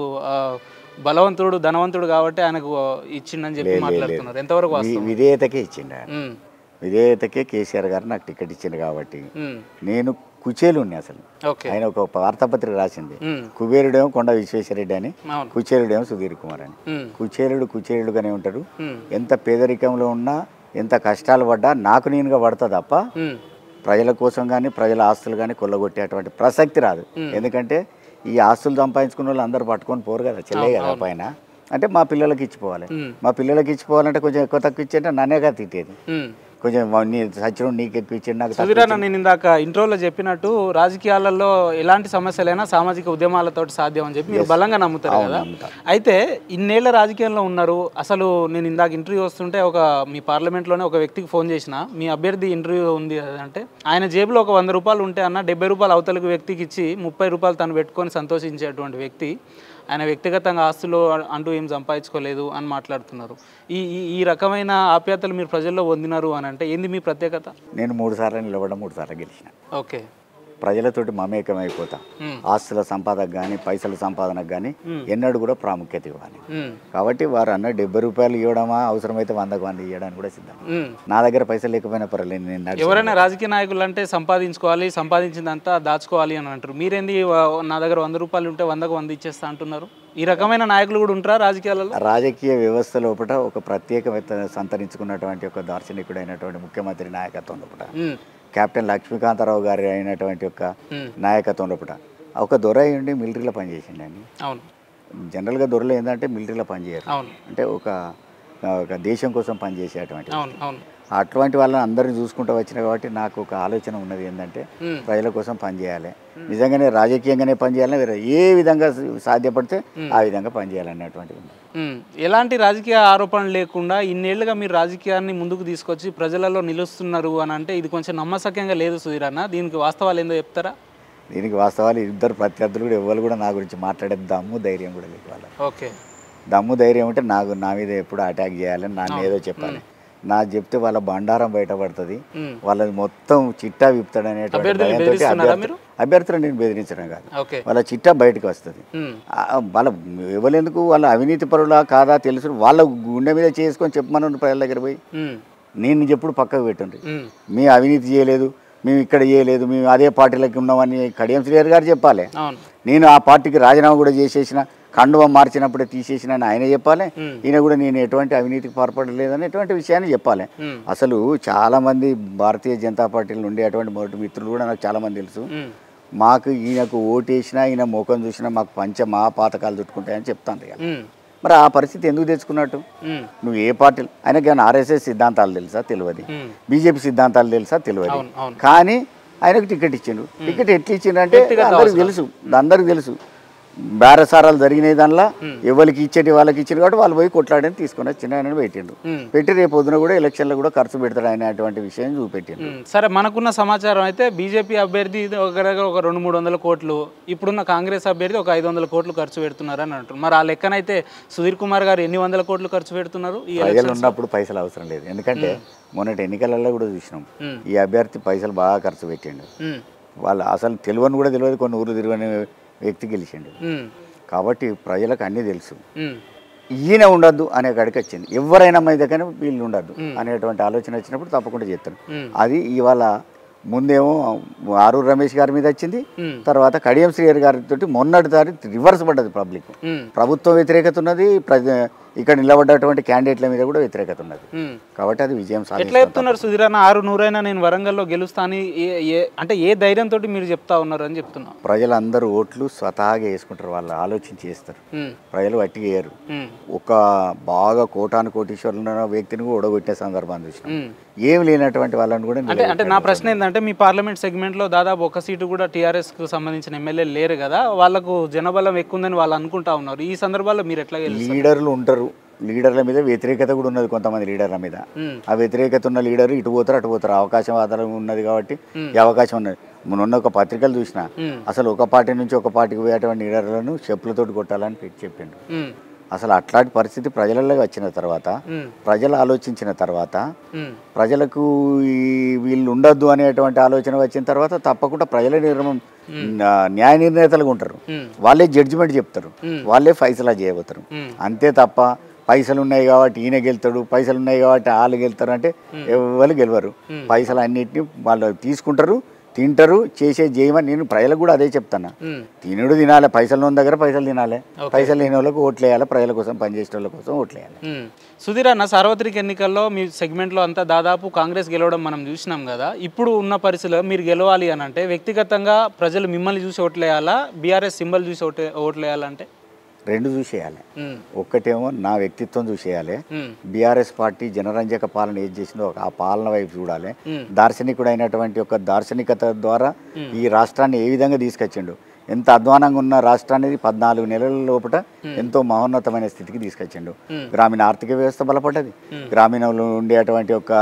బలవంతుడు ధనవంతుడు కాబట్టి ఆయనకు ఇచ్చిండని చెప్పి మాట్లాడుతున్నారు. ఎంతవరకు విధేయతకే ఇచ్చిండు ఆయన. విధేయతకే కేసీఆర్ గారు నాకు టికెట్ ఇచ్చింది కాబట్టి నేను కుచేలు ఉన్నాయి అసలు. ఓకే. ఆయన ఒక వార్తాపత్రిక రాసింది, ఉమ్. కుబేరుడేమో కొండ విశ్వేశ్వరరెడ్డి అని, అవును. కుచేలుడేమో సుధీర్ కుమార్ అని. ఉమ్. కుచేలుడు కుచేలుడుగానే ఉంటాడు. ఉమ్. ఎంత పేదరికంలో ఉన్నా ఎంత కష్టాలు పడ్డా నాకు నేనుగా పడతా తప్ప ఉమ్. ప్రజల కోసం కానీ ప్రజల ఆస్తులు కానీ కొల్లగొట్టేటువంటి ప్రసక్తి రాదు. ఎందుకంటే ఈ ఆస్తులు సంపాదించుకున్న వాళ్ళు అందరూ పట్టుకొని పోరు కదా, చెల్లే కదా పైన. అంటే మా పిల్లలకి ఇచ్చిపోవాలి, మా పిల్లలకి ఇచ్చిపోవాలంటే కొంచెం ఎక్కువ తక్కువ ఇచ్చేయంటే నన్నేగా తిట్టేది. కొంచెం నీ సచివుడు నీకు ఎక్కువ ఇచ్చింది నాకు. సుధీరన్న, నేను ఇందాక ఇంట్రోలో చెప్పినట్టు రాజకీయాలలో ఎలాంటి సమస్యలైనా సామాజిక ఉద్యమాలతో సాధ్యం అని చెప్పి మీరు బలంగా నమ్ముతారు కదా. అయితే ఇన్నేళ్ల రాజకీయంలో ఉన్నారు. అసలు నేను ఇందాక ఇంటర్వ్యూ వస్తుంటే ఒక మీ పార్లమెంట్లోనే ఒక వ్యక్తికి ఫోన్ చేసిన, మీ అభ్యర్థి ఇంటర్వ్యూ ఉంది అంటే ఆయన జేబులో ఒక వంద రూపాయలు ఉంటే అన్న డెబ్బై రూపాయలు అవతలకు వ్యక్తికి ఇచ్చి ముప్పై రూపాయలు తను పెట్టుకొని సంతోషించేటువంటి వ్యక్తి, ఆయన వ్యక్తిగతంగా ఆస్తులు అంటూ ఏం సంపాదించుకోలేదు అని మాట్లాడుతున్నారు. ఈ ఈ రకమైన ఆప్యాయతలు మీరు ప్రజల్లో పొందినారు అని అంటే ఏంది మీ ప్రత్యేకత? నేను మూడు సార్లు నిలబడడం, మూడు సార్లు గెలిచిన. ఓకే. ప్రజలతోటి మమేకం అయిపోతా. ఆస్తుల సంపాదనకు కానీ పైసల సంపాదనకు కానీ ఎన్నడూ కూడా ప్రాముఖ్యత ఇవ్వాలి. కాబట్టి వారు అన్న డెబ్బై రూపాయలు ఇవ్వడమా, అవసరమైతే వందకు వంద ఇవ్వడానికి కూడా సిద్ధం. నా దగ్గర పైసలు లేకపోయినా పర్వాలేదు. నేను ఎవరైనా రాజకీయ నాయకులు అంటే సంపాదించుకోవాలి, సంపాదించిందంతా దాచుకోవాలి అని అంటారు. మీరేంది నా దగ్గర వంద రూపాయలు ఉంటే వందకు వంద ఇచ్చేస్తా అంటున్నారు? ఈ రకమైన నాయకులు కూడా ఉంటారా రాజకీయాలలో? రాజకీయ వ్యవస్థ లోపల ఒక ప్రత్యేకత సంతరించుకున్నటువంటి ఒక దార్శనికుడైనటువంటి ముఖ్యమంత్రి నాయకత్వం లోపల, కెప్టెన్ లక్ష్మీకాంతారావు గారి అయినటువంటి ఒక నాయకత్వం లోపల ఒక దొర అయ్యండి మిలిటరీలో పనిచేసిండి అండి. అవును. జనరల్గా దొరలు ఏంటంటే మిలిటరీలో పనిచేయరు, అంటే ఒక ఒక దేశం కోసం పనిచేసేటువంటి. అటువంటి వాళ్ళని అందరిని చూసుకుంటూ వచ్చిన కాబట్టి నాకు ఒక ఆలోచన ఉన్నది ఏంటంటే ప్రజల కోసం పనిచేయాలి, నిజంగానే రాజకీయంగానే పనిచేయాలని, వేరే ఏ విధంగా సాధ్యపడితే ఆ విధంగా పనిచేయాలనేటువంటిది ఉంది. ఎలాంటి రాజకీయ ఆరోపణలు లేకుండా ఇన్నేళ్లుగా మీరు రాజకీయాన్ని ముందుకు తీసుకొచ్చి ప్రజలలో నిలుస్తున్నారు అని అంటే ఇది కొంచెం నమ్మసక్యంగా లేదు సుధీర్ అన్న. దీనికి వాస్తవాలు ఏందో చెప్తారా? దీనికి వాస్తవాలు ఇద్దరు ప్రత్యర్థులు కూడా ఎవరు కూడా నా గురించి మాట్లాడే దమ్ము ధైర్యం కూడా లేదు వాళ్ళ. ఓకే. దమ్ము ధైర్యం అంటే నాకు నా మీద ఎప్పుడు అటాక్ చేయాలని నన్ను ఏదో చెప్పాలి, నా చెప్తే వాళ్ళ బండారం బయటపడుతుంది, వాళ్ళది మొత్తం చిట్టా విప్పుతాడు అనేటువంటి అభ్యర్థులు నేను బెదిరించడం కాదు, వాళ్ళ చిట్టా బయటకు వస్తుంది. వాళ్ళ ఇవ్వలేందుకు వాళ్ళ అవినీతి పరులా కాదా తెలుసు, వాళ్ళ గుండె మీద చేసుకొని చెప్పమని ప్రజల దగ్గర పోయి నేను చెప్పుడు పక్కకు పెట్టండి, మీ అవినీతి చేయలేదు, మేము ఇక్కడ చేయలేదు, మేము అదే పార్టీలోకి ఉన్నామని కడియం శ్రీహరి గారు చెప్పాలి. నేను ఆ పార్టీకి రాజీనామా కూడా చేసేసిన, కండువ మార్చినప్పుడే తీసేసిన ఆయన చెప్పాలి. ఈయన కూడా నేను ఎటువంటి అవినీతికి పాల్పడలేదని ఎటువంటి విషయాన్ని చెప్పాలి. అసలు చాలా మంది భారతీయ జనతా పార్టీలో ఉండే అటువంటి మొదటి మిత్రులు కూడా నాకు చాలా మంది తెలుసు. మాకు ఈయనకు ఓటేసినా ఈయన ముఖం చూసినా మాకు పంచ మా పాతకాలు చుట్టుకుంటాయని చెప్తాను కదా. మరి ఆ పరిస్థితి ఎందుకు తెచ్చుకున్నట్టు? నువ్వు ఏ పార్టీలు, ఆయనకి ఏమైనా ఆర్ఎస్ఎస్ సిద్ధాంతాలు తెలుసా తెలియదు, బీజేపీ సిద్ధాంతాలు తెలుసా తెలియదు, కానీ ఆయనకు టికెట్ ఇచ్చిండు. టికెట్ ఎట్లా ఇచ్చిండంటే అందరికి తెలుసు, అందరికి తెలుసు బేరసారాలు జరిగినాయి, దానిలో ఎవరికి ఇచ్చేటి వాళ్ళకి ఇచ్చిండు కాబట్టి వాళ్ళు పోయి కొట్లాడని తీసుకుని చిన్న ఆయన పెట్టిండు. పెట్టి రేపు పొద్దున కూడా ఎలక్షన్లో కూడా ఖర్చు పెడతాడు ఆయన అటువంటి విషయం చూపెట్టిండు. సరే, మనకున్న సమాచారం అయితే బీజేపీ అభ్యర్థి ఒక దగ్గర ఒక రెండు మూడు వందల కోట్లు, ఇప్పుడున్న కాంగ్రెస్ అభ్యర్థి ఒక ఐదు వందల కోట్లు ఖర్చు పెడుతున్నారు అని అంటారు. మరి ఆ లెక్కనైతే సుధీర్ కుమార్ గారు ఎన్ని వందల కోట్లు ఖర్చు పెడుతున్నారు? ప్రజలు ఉన్నప్పుడు పైసలు అవసరం లేదు, ఎందుకంటే మొన్నటి ఎన్నికలలో కూడా చూసినాం ఈ అభ్యర్థి పైసలు బాగా ఖర్చు పెట్టిండు. వాళ్ళు అసలు తెలియని కూడా తెలియదు, కొన్ని ఊరు తిరగని వ్యక్తి గెలిచిండు. కాబట్టి ప్రజలకు అన్నీ తెలుసు. ఈయన ఉండద్దు అనే గడికి వచ్చింది, ఎవరైనా మీద కానీ వీళ్ళు ఉండద్దు అనేటువంటి ఆలోచన వచ్చినప్పుడు తప్పకుండా చేస్తాను. అది ఇవాళ ముందేమో ఆరూరు రమేష్ గారి మీద వచ్చింది, తర్వాత కడియం శ్రీహరి గారితో మొన్నటి దారి రివర్స్ పడ్డది. పబ్లిక్ ప్రభుత్వం వ్యతిరేకత ఉన్నది, ఇక్కడ నిలబడ్డటువంటి క్యాండిడేట్ల మీద కూడా వ్యతిరేకత ఉన్నది. కాబట్టి అది విజయం సాధించారు. ఎట్లా చెప్తున్నారు సుధీర్ అన్న, ఆరు నూరైనా నేను వరంగల్లో గెలుస్తాను అంటే ఏ ధైర్యంతో మీరు చెప్తా ఉన్నారు అని చెప్తున్నా? ప్రజలందరూ ఓట్లు స్వతహాగా వేసుకుంటారు, వాళ్ళు ఆలోచించి చేస్తారు, ప్రజలు వట్టి వేయరు. ఒక బాగా కోటాను కోటీశ్వరులు వ్యక్తిని కూడా ఓడగొట్టే సందర్భాన్ని చూసినాం, ఏమి లేనటువంటి వాళ్ళని కూడా. అంటే అంటే నా ప్రశ్న ఏంటంటే మీ పార్లమెంట్ సెగ్మెంట్ లో దాదాపు ఒక సీటు కూడా టీఆర్ఎస్ కు సంబంధించిన ఎమ్మెల్యే లేరు కదా, వాళ్ళకు జనబలం ఎక్కువ ఉందని వాళ్ళు అనుకుంటా ఉన్నారు. ఈ సందర్భాల్లో మీరు ఎట్లా లీడర్లు ఉంటారు, లీడర్ల మీద వ్యతిరేకత కూడా ఉన్నది కొంతమంది లీడర్ల మీద. ఆ వ్యతిరేకత ఉన్న లీడర్ ఇటు పోతారు అటు పోతారు, అవకాశం ఆధారం ఉన్నది కాబట్టి ఈ అవకాశం ఉన్నది. మొన్న ఒక పత్రికలు చూసిన అసలు ఒక పార్టీ నుంచి ఒక పార్టీకి పోయేటువంటి లీడర్లను చెప్పులతోటి కొట్టాలని పెట్టి చెప్పిండు. అసలు అట్లాంటి పరిస్థితి ప్రజలలో వచ్చిన తర్వాత, ప్రజలు ఆలోచించిన తర్వాత, ప్రజలకు ఈ వీళ్ళు ఉండొద్దు అనేటువంటి ఆలోచన వచ్చిన తర్వాత తప్పకుండా ప్రజల నిర్ణయం న్యాయ నిర్ణేతలుగా ఉంటారు, వాళ్ళే జడ్జిమెంట్ చెప్తారు, వాళ్ళే ఫైసలా చేయబోతారు. అంతే తప్ప పైసలు ఉన్నాయి కాబట్టి ఈయన గెలుతాడు, పైసలు ఉన్నాయి కాబట్టి వాళ్ళు గెలుతారు అంటే ఎవరు గెలవరు. పైసలు అన్నింటినీ వాళ్ళు తీసుకుంటారు, తింటారు చేసే చేయమని నేను ప్రజలకు కూడా అదే చెప్తాను. తినుడు తినాలి, పైసలు ఉన్న దగ్గర పైసలు తినాలి, పైసలు లేని వాళ్ళకి ఓట్లు వేయాలి, ప్రజల కోసం పనిచేసే వాళ్ళ కోసం ఓట్లు వేయాలి. సుధీర్ అన్న, సార్వత్రిక ఎన్నికల్లో మీ సెగ్మెంట్లో అంతా దాదాపు కాంగ్రెస్ గెలవడం మనం చూసినాం కదా. ఇప్పుడు ఉన్న పరిస్థితిలో మీరు గెలవాలి అని అంటే వ్యక్తిగతంగా ప్రజలు మిమ్మల్ని చూసి ఓట్లు వేయాలా, బీఆర్ఎస్ సింబల్ చూసి ఓటు ఓట్లు వేయాలంటే? రెండు చూసేయాలి. ఒక్కటేమో నా వ్యక్తిత్వం చూసేయాలి, బీఆర్ఎస్ పార్టీ జనరంజక పాలన ఏది చేసిందో ఆ పాలన వైపు చూడాలి, దార్శనికుడు అయినటువంటి ఒక దార్శనికత ద్వారా ఈ రాష్ట్రాన్ని ఏ విధంగా తీసుకొచ్చిండు, ఎంత అధ్వానంగా ఉన్న రాష్ట్రాన్ని పద్నాలుగు నెలల లోపల ఎంతో మహోన్నతమైన స్థితికి తీసుకొచ్చిండు. గ్రామీణ ఆర్థిక వ్యవస్థ బలపడ్డది, గ్రామీణంలో ఉండేటువంటి ఒక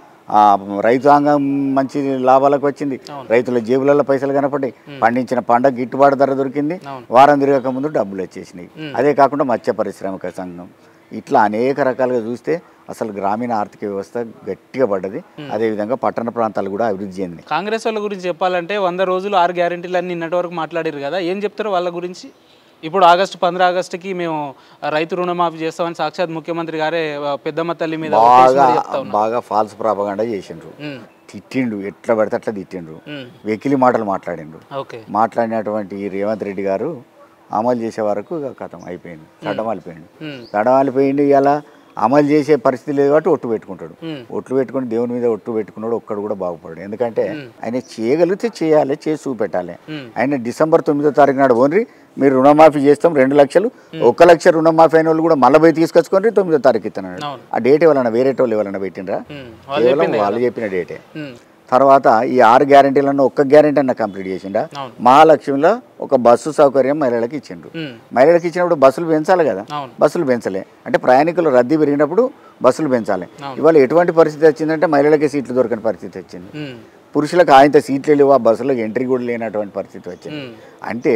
రైతాంగం మంచి లాభాలకు వచ్చింది, రైతుల జేబులలో పైసలు కనపడ్డాయి, పండించిన పంట గిట్టుబాటు ధర దొరికింది, వారం తిరగక ముందు డబ్బులు వచ్చేసినాయి. అదే కాకుండా మత్స్య పరిశ్రామిక సంఘం, ఇట్లా అనేక రకాలుగా చూస్తే అసలు గ్రామీణ ఆర్థిక వ్యవస్థ గట్టిగా పడ్డది. అదేవిధంగా పట్టణ ప్రాంతాలు కూడా అభివృద్ధి చెందింది. కాంగ్రెస్ వాళ్ళ గురించి చెప్పాలంటే వంద రోజులు ఆరు గ్యారెంటీలు అన్ని నిన్నటి వరకు మాట్లాడారు కదా, ఏం చెప్తారు వాళ్ళ గురించి? ఇప్పుడు ఆగస్టు పంద్ర ఆగస్టుకి మేము రైతు రుణమాఫీ చేస్తామని సాక్షాత్ ముఖ్యమంత్రి గారే పెద్దమ్మ తల్లి మీద బాగా బాగా ఫాల్స్ ప్రాపగాండా చేసిండ్రు, తిట్టిండు, ఎట్లా పడితే అట్లా తిట్టిండ్రు, వెకిలి మాటలు మాట్లాడిండ్రు. మాట్లాడినటువంటి రేవంత్ రెడ్డి గారు అమలు చేసే వరకు కథం అయిపోయింది, చడమాలిపోయింది చడమాలిపోయింది ఇలా అమలు చేసే పరిస్థితి లేదు కాబట్టి ఒట్టు పెట్టుకుంటాడు. ఒట్లు పెట్టుకుని దేవుని మీద ఒట్టు పెట్టుకున్నాడు, ఒక్కడు కూడా బాగుపడాడు. ఎందుకంటే ఆయన చేయగలిగితే చేయాలి, చేసి చూపెట్టాలి. ఆయన డిసెంబర్ తొమ్మిదో తారీఖు నాడు ఓన్రి మీరు రుణమాఫీ చేస్తాం రెండు లక్షలు ఒక్క లక్ష రుణమాఫీ అయిన వాళ్ళు కూడా మళ్ళీ పోయి తీసుకొచ్చుకొని తొమ్మిదో తారీఖు ఇస్తున్నాడు. ఆ డేట్ ఎవరన్నా వేరే వాళ్ళు ఎవరన్నా పెట్టినరా? కేవలం వాళ్ళు చెప్పిన డేటే. తర్వాత ఈ ఆరు గ్యారెంటీలను ఒక్క గ్యారెంటీ అన్న కంప్లీట్ చేసిండా. మహాలక్ష్మిలో ఒక బస్సు సౌకర్యం మహిళలకు ఇచ్చిండ్రు. మహిళలకు ఇచ్చినప్పుడు బస్సులు పెంచాలి కదా, బస్సులు పెంచలే. అంటే ప్రయాణికులు రద్దీ పెరిగినప్పుడు బస్సులు పెంచాలి. ఇవాళ ఎటువంటి పరిస్థితి వచ్చిందంటే మహిళలకే సీట్లు దొరకని పరిస్థితి వచ్చింది, పురుషులకు ఆయనతో సీట్లు లేవు, ఆ బస్సులకు ఎంట్రీ కూడా లేనటువంటి పరిస్థితి వచ్చింది. అంటే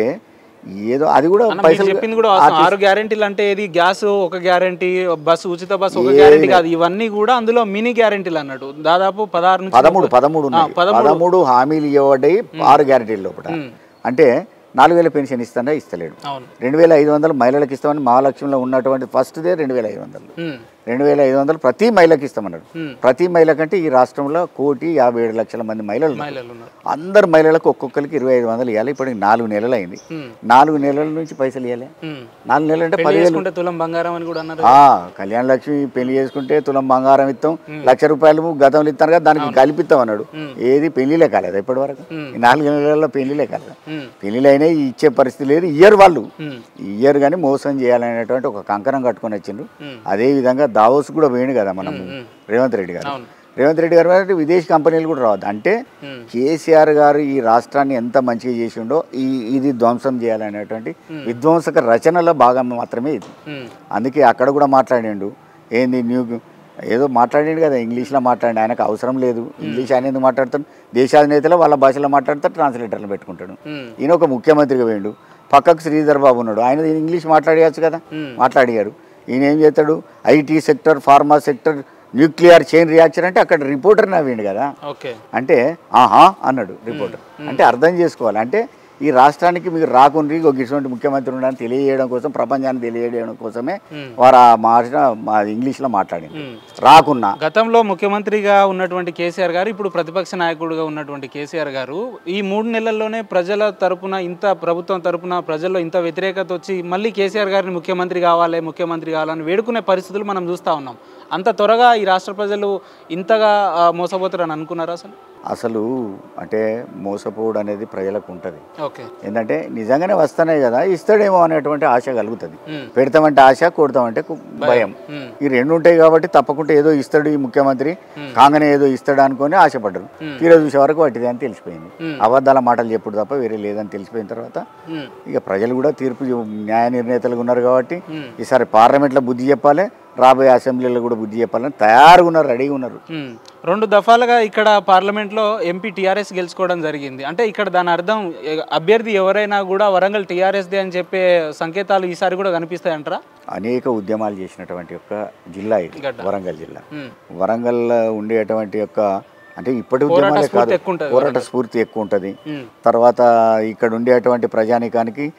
ఏదో అది కూడా పైసలు చెప్పింది కూడా ఆరు గ్యారెంటీలు అంటే ఏది గ్యాస్ ఒక గ్యారెంటీ, బస్సు ఉచిత బస్సు ఒక గ్యారెంటీ కాదు, ఇవన్నీ కూడా అందులో మినీ గ్యారెంటీలు అన్నట్టు. దాదాపు పదహారు పదమూడు పదమూడు పదమూడు హామీలు ఇవ్వబడ్డాయి ఆరు గ్యారెంటీల లోపల. అంటే నాలుగు వేల పెన్షన్ ఇస్తాడా ఇస్తలేడు, రెండు వేల ఐదు వందలు మహిళలకు ఇస్తామని మహాలక్ష్మిలో ఉన్నటువంటి ఫస్ట్దే రెండు వేల ఐదు వందలు రెండు వేల ఐదు వందలు ప్రతి మహిళకి ఇస్తామన్నాడు. ప్రతి మహిళ కంటే ఈ రాష్ట్రంలో కోటి యాభై ఏడు లక్షల మంది మహిళలు, అందరు మహిళలకు ఒక్కొక్కరికి ఇరవై ఐదు వందలు ఇవ్వాలి. ఇప్పటికి నాలుగు నెలలు అయింది, నాలుగు నెలల నుంచి పైసలు ఇవ్వాలి. నాలుగు నెలలు అంటే పదివేలు తులం బంగారం అని కూడా అన్నారు. కళ్యాణ లక్ష్మి పెళ్లి చేసుకుంటే తులం బంగారం ఇస్తాం, లక్ష రూపాయలు గతంలో ఇస్తాను కదా దానికి కలిపిస్తాం అన్నాడు. ఏది పెళ్లిలే కాలేదు ఇప్పటి వరకు, ఈ నాలుగు నెలల్లో పెళ్లిలే కాలేదు. పెళ్లిలు అయినా ఇచ్చే పరిస్థితి లేదు, ఇయ్యరు వాళ్ళు ఇయ్యరు కానీ మోసం చేయాలనేటువంటి ఒక కంకణం కట్టుకొని వచ్చిండ్రు. అదే విధంగా దావోస్ కూడా పోయిండు కదా మనం రేవంత్ రెడ్డి గారు. రేవంత్ రెడ్డి గారు విదేశీ కంపెనీలు కూడా రావద్దు అంటే కేసీఆర్ గారు ఈ రాష్ట్రాన్ని ఎంత మంచిగా చేసిండో ఈ ఇది ధ్వంసం చేయాలనేటువంటి విధ్వంసక రచనలో భాగం మాత్రమే ఇది. అందుకే అక్కడ కూడా మాట్లాడిండు, ఏంది న్యూ ఏదో మాట్లాడిండు కదా ఇంగ్లీష్లో మాట్లాడి, ఆయనకు అవసరం లేదు ఇంగ్లీష్. ఆయన ఎందుకు మాట్లాడతాడు, దేశాధినేతలు వాళ్ళ భాషలో మాట్లాడతాడు, ట్రాన్స్లేటర్లు పెట్టుకుంటాడు. ఈయన ఒక ముఖ్యమంత్రిగా పోయిండు, పక్కకు శ్రీధర్ బాబు ఉన్నాడు, ఆయన ఇంగ్లీష్ మాట్లాడేయచ్చు కదా, మాట్లాడియారు. ఈయన ఏం చేస్తాడు, IT sector, pharma sector, nuclear chain reaction అంటే అక్కడ రిపోర్టర్ నవ్విండు కదా. అంటే ఆహా అన్నాడు రిపోర్టర్. అంటే అర్థం చేసుకోవాలి, అంటే ఈ రాష్ట్రానికి మీకు రాకుండా ఒక ఇటువంటి ముఖ్యమంత్రి ఉండని తెలియజేయడం కోసం, ప్రపంచాన్ని తెలియజేయడం కోసమే వారు ఆ మాట ఇంగ్లీష్లో మాట్లాడింది. రాకున్నా గతంలో ముఖ్యమంత్రిగా ఉన్నటువంటి కేసీఆర్ గారు, ఇప్పుడు ప్రతిపక్ష నాయకుడిగా ఉన్నటువంటి కేసీఆర్ గారు ఈ మూడు నెలల్లోనే ప్రజల తరపున ఇంత ప్రభుత్వం తరపున ప్రజల్లో ఇంత వ్యతిరేకత వచ్చి మళ్ళీ కేసీఆర్ గారిని ముఖ్యమంత్రి కావాలి ముఖ్యమంత్రి కావాలని వేడుకునే పరిస్థితులు మనం చూస్తూ ఉన్నాం. అంత త్వరగా ఈ రాష్ట్ర ప్రజలు ఇంతగా మోసపోతారని అనుకున్నారా? అసలు అసలు అంటే మోసపోవడం అనేది ప్రజలకు ఉంటుంది. ఏంటంటే నిజంగానే వస్తానే కదా ఇస్తాడేమో అనేటువంటి ఆశ కలుగుతుంది. పెడతామంటే ఆశ, కొడతామంటే భయం, ఈ రెండు ఉంటాయి. కాబట్టి తప్పకుండా ఏదో ఇస్తాడు ఈ ముఖ్యమంత్రి, కాగానే ఏదో ఇస్తాడు అనుకొని ఆశపడ్డారు. తీరా చూసే వరకు వాటిది అని తెలిసిపోయింది. అబద్ధాల మాటలు చెప్పుడు తప్ప వేరే లేదని తెలిసిపోయిన తర్వాత ఇక ప్రజలు కూడా తీర్పు న్యాయ నిర్ణేతలుగా ఉన్నారు కాబట్టి ఈసారి పార్లమెంట్లో బుద్ధి చెప్పాలి, రాబోయే అసెంబ్లీలో కూడా బుద్ధి చెప్పాలని తయారుగా ఉన్నారు, రెడీగా ఉన్నారు. రెండు దఫాలుగా ఇక్కడ పార్లమెంట్లో ఎంపీ టీఆర్ఎస్ గెలుచుకోవడం జరిగింది. అంటే ఇక్కడ దాని అర్థం అభ్యర్థి ఎవరైనా కూడా వరంగల్ టీఆర్ఎస్దే అని చెప్పే సంకేతాలు ఈసారి కూడా కనిపిస్తాయంటారా? అనేక ఉద్యమాలు చేసినటువంటి యొక్క జిల్లా ఇది వరంగల్ జిల్లా. వరంగల్లో ఉండేటువంటి యొక్క అంటే ఇప్పటి ఉద్యమాలే కాదు, పోరాట స్ఫూర్తి ఎక్కువ ఉంటుంది. తర్వాత ఇక్కడ ఉండేటువంటి ప్రజానికానికి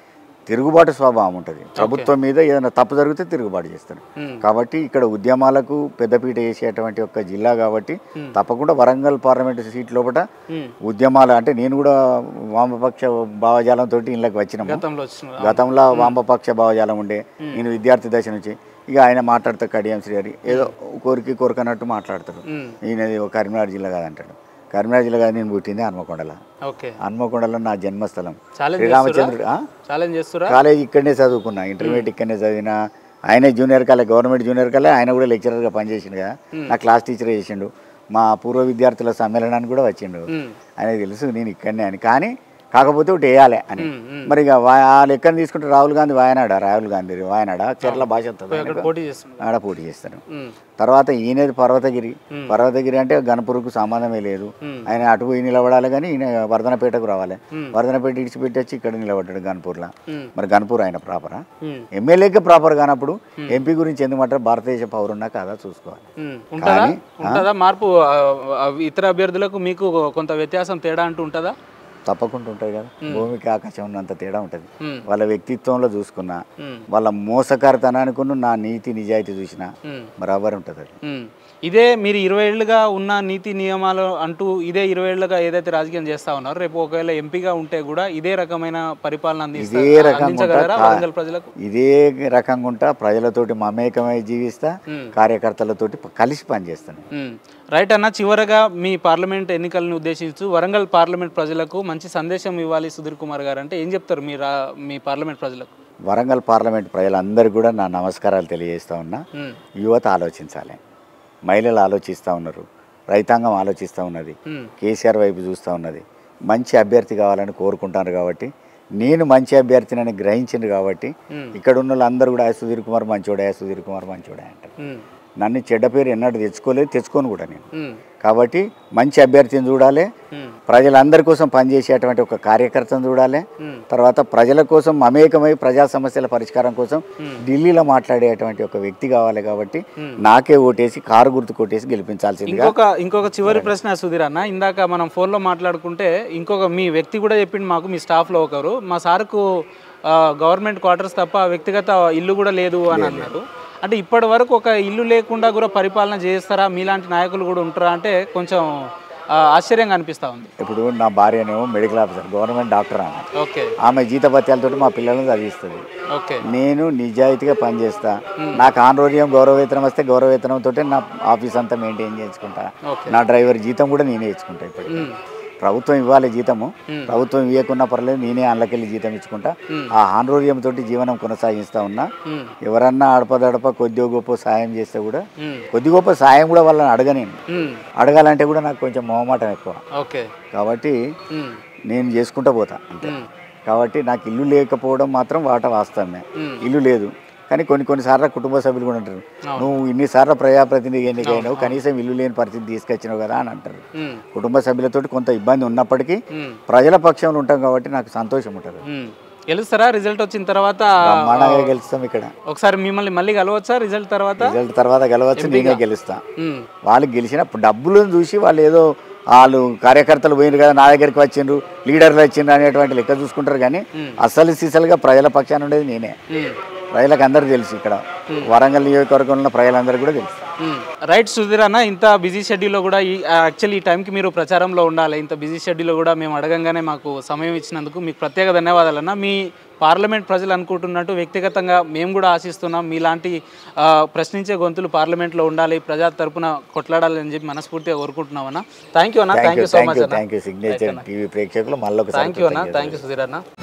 తిరుగుబాటు స్వభావం ఉంటుంది. ప్రభుత్వం మీద ఏదైనా తప్పు జరిగితే తిరుగుబాటు చేస్తారు. కాబట్టి ఇక్కడ ఉద్యమాలకు పెద్దపీట వేసేటువంటి ఒక జిల్లా కాబట్టి తప్పకుండా వరంగల్ పార్లమెంట్ సీట్ లోపల ఉద్యమాలు అంటే నేను కూడా వామపక్ష భావజాలంతో ఇళ్ళకి వచ్చినాము. గతంలో వామపక్ష భావజాలం ఉండే నేను విద్యార్థి దశ నుంచి ఇక ఆయన మాట్లాడతారు కడియం శ్రీ గారి ఏదో కోరికి కోరికన్నట్టు మాట్లాడతారు. ఈయనది కరీంనగర్ జిల్లా కాదంటాడు. కరీంనగర్ జిల్లా కాదు, నేను పుట్టింది హన్మకొండల. హన్మకొండలో నా జన్మస్థలం. శ్రీరామచంద్రుడు కాలేజ్ ఇక్కడనే చదువుకున్నా, ఇంటర్మీడియట్ ఇక్కడనే చదివిన. ఆయనే junior college, government junior college, ఆయన కూడా లెక్చరర్గా పనిచేసిండు కదా, నా క్లాస్ టీచర్ చేసిండు. మా పూర్వ విద్యార్థుల సమ్మేళనానికి కూడా వచ్చిండు. ఆయనకు తెలుసు నేను ఇక్కడనే అని. కానీ కాకపోతే ఒకటి వేయాలి అని. మరి ఇక ఆ లెక్కను తీసుకుంటే రాహుల్ గాంధీ వాయనాడ రాహుల్ గాంధీ వాయనాడ కేరళ భాష ఆడ పోటీ చేస్తాను. తర్వాత ఈయనది పర్వతగిరి. పర్వతగిరి అంటే గణపూర్కు సంబంధమే లేదు. ఆయన అటు పోయి నిలబడాలి కానీ ఈయన వర్ధనపేటకు రావాలి. వర్ధనపేట ఇడిచిపెట్టి వచ్చి ఇక్కడ నిలబడ్డాడు గన్పూర్లో. మరి గన్పూర్ ఆయన ప్రాపరా? ఎమ్మెల్యేకి ప్రాపర్ కానప్పుడు ఎంపీ గురించి ఎందుకంటారు? భారతదేశ పౌరున్నా కాదా చూసుకోవాలి. కానీ మార్పు ఇతర అభ్యర్థులకు మీకు కొంత వ్యత్యాసం తేడా అంటూ ఉంటుందా? తప్పకుండా ఉంటుంది కదా. భూమికి ఆకాశం ఉన్నంత తేడా ఉంటుంది. వాళ్ళ వ్యక్తిత్వంలో చూసుకున్నా, వాళ్ళ మోసకారితనానికి నా నీతి నిజాయితీ చూసినా బరాబర్ ఉంటుంది అది. ఇదే మీరు ఇరవై ఏళ్ళుగా ఉన్న నీతి నియమాలు అంటూ ఇదే ఇరవై ఏళ్ళుగా ఏదైతే రాజకీయం చేస్తా ఉన్నారో రేపు ఒకవేళ ఎంపీగా ఉంటే కూడా ఇదే రకమైన పరిపాలన ఇదే రకంగా ప్రజలకు ఇదే రకంగా ఉంటా, ప్రజలతోటి మమేకమై జీవిస్తా, కార్యకర్తలతోటి కలిసి పనిచేస్తాను. రైట్ అన్న, చివరగా మీ పార్లమెంట్ ఎన్నికలను ఉద్దేశించు వరంగల్ పార్లమెంట్ ప్రజలకు మంచి సందేశం ఇవ్వాలి సుధీర్ కుమార్ గారు అంటే ఏం చెప్తారు మీరు మీ పార్లమెంట్ ప్రజలకు? వరంగల్ పార్లమెంట్ ప్రజలందరూ కూడా నా నమస్కారాలు తెలియజేస్తా ఉన్నా. యువత ఆలోచించాలి, మహిళలు ఆలోచిస్తూ ఉన్నారు, రైతాంగం ఆలోచిస్తూ ఉన్నది, కేసీఆర్ వైపు చూస్తూ ఉన్నది. మంచి అభ్యర్థి కావాలని కోరుకుంటారు కాబట్టి నేను మంచి అభ్యర్థిని గ్రహించింది కాబట్టి ఇక్కడ ఉన్న వాళ్ళందరూ కూడా సుధీర్ కుమార్ మంచోడే, సుధీర్ కుమార్ మంచోడే అంటారు. నన్ను చెడ్డ పేరు ఎన్నడూ తెచ్చుకోలేదు, తెచ్చుకోను కూడా నేను. కాబట్టి మంచి అభ్యర్థిని చూడాలి, ప్రజలందరి కోసం పనిచేసేటువంటి ఒక కార్యకర్తను చూడాలి, తర్వాత ప్రజల కోసం మమేకమై ప్రజా సమస్యల పరిష్కారం కోసం ఢిల్లీలో మాట్లాడేటువంటి ఒక వ్యక్తి కావాలి. కాబట్టి నాకే ఓటేసి కారు గుర్తు కొట్టేసి గెలిపించాల్సింది. ఇంకొక ఇంకొక చివరి ప్రశ్న సుధీర్ అన్న, ఇందాక మనం ఫోన్లో మాట్లాడుకుంటే ఇంకొక మీ వ్యక్తి కూడా చెప్పింది మాకు, మీ స్టాఫ్లో ఒకరు, మా సార్కు గవర్నమెంట్ క్వార్టర్స్ తప్ప వ్యక్తిగత ఇల్లు కూడా లేదు అని అన్నారు. అంటే ఇప్పటి వరకు ఒక ఇల్లు లేకుండా కూడా పరిపాలన చేస్తారా, మీలాంటి నాయకులు కూడా ఉంటారా అంటే కొంచెం ఆశ్చర్యంగా అనిపిస్తూ ఉంది. ఇప్పుడు నా భార్యనేమో మెడికల్ ఆఫీసర్, గవర్నమెంట్ డాక్టర్ ఆమె. ఓకే. ఆమె జీతభత్యాలతో మా పిల్లలను చదివిస్తుంది. ఓకే. నేను నిజాయితీగా పనిచేస్తా, నాకు ఆన్రోగ్యం గౌరవవేతనం వస్తే గౌరవవేతనంతో నా ఆఫీస్ అంతా మెయింటైన్ చేసుకుంటా. నా డ్రైవర్ జీతం కూడా నేనే ఇచ్చుకుంటా. ఇప్పుడు ప్రభుత్వం ఇవ్వాలి జీతము, ప్రభుత్వం ఇవ్వకున్నా పర్లేదు, నేనే అందులోకెళ్ళి జీతం ఇచ్చుకుంటా. ఆ ఆన్రోగ్యం తోటి జీవనం కొనసాగిస్తా ఉన్నా. ఎవరన్నా అడపదడప కొద్దిగా గొప్ప సాయం చేస్తే కూడా, కొద్ది గొప్ప సాయం కూడా వాళ్ళని అడగనేను. అడగాలంటే కూడా నాకు కొంచెం మొహమాటం ఎక్కువ. కాబట్టి నేను చేసుకుంటా పోతా అంతే. కాబట్టి నాకు ఇల్లు లేకపోవడం మాత్రం వాట వాస్తవమే, ఇల్లు లేదు. కానీ కొన్ని కొన్నిసార్లు కుటుంబ సభ్యులు కూడా అంటారు, నువ్వు ఇన్నిసార్లు ప్రజాప్రతినిధి ఎన్నికైనావు, కనీసం ఇల్లు లేని పరిస్థితి తీసుకొచ్చినావు కదా అని అంటారు. కుటుంబ సభ్యులతో కొంత ఇబ్బంది ఉన్నప్పటికీ ప్రజల పక్షంలో ఉంటాం కాబట్టి నాకు సంతోషం ఉంటుంది. గెలుస్తారా రిజల్ట్ వచ్చిన తర్వాత? బ్రహ్మాండంగా గెలుస్తాం. ఇక్కడ ఒకసారి మిమ్మల్ని మళ్ళీ కలవచ్చా రిజల్ట్ తర్వాత? రిజల్ట్ తర్వాత కలవచ్చు, నేనే గెలుస్తా. వాళ్ళు గెలిచిన డబ్బులను చూసి వాళ్ళు ఏదో వాళ్ళు కార్యకర్తలు పోయినారు కదా నా దగ్గరికి వచ్చిండ్రు, లీడర్లు వచ్చిండ్రు అనేటువంటి లెక్క చూసుకుంటారు. కానీ అసలు సిసలుగా ప్రజల పక్షాన ఉండేది నేనే. ప్రజలకు అందరూ తెలుసు, ఇక్కడ వరంగల్ నియోజకవర్గంలో ఉన్న ప్రజలందరూ కూడా తెలుసు. రైట్ సుధీర్ అన్న, ఇంత బిజీ షెడ్యూల్లో కూడా ఈ యాక్చువల్లీ ఈ టైంకి మీరు ప్రచారంలో ఉండాలి. ఇంత బిజీ షెడ్యూల్లో కూడా మేము అడగంగానే మాకు సమయం ఇచ్చినందుకు మీకు ప్రత్యేక ధన్యవాదాలు అన్న. మీ పార్లమెంట్ ప్రజలు అనుకుంటున్నట్టు వ్యక్తిగతంగా మేము కూడా ఆశిస్తున్నాం, మీలాంటి ప్రశ్నించే గొంతులు పార్లమెంట్లో ఉండాలి, ప్రజా తరపున కొట్లాడాలని చెప్పి మనస్ఫూర్తిగా కోరుకుంటున్నాం అన్న. థ్యాంక్ యూ అన్న, థ్యాంక్ యూ సో మచ్ అన్న. థ్యాంక్ యూ సిగ్నేచర్ టీవీ ప్రేక్షకులు మళ్ళీ థ్యాంక్ యూ అన్న, థ్యాంక్ యూ సుధీర్ అన్న.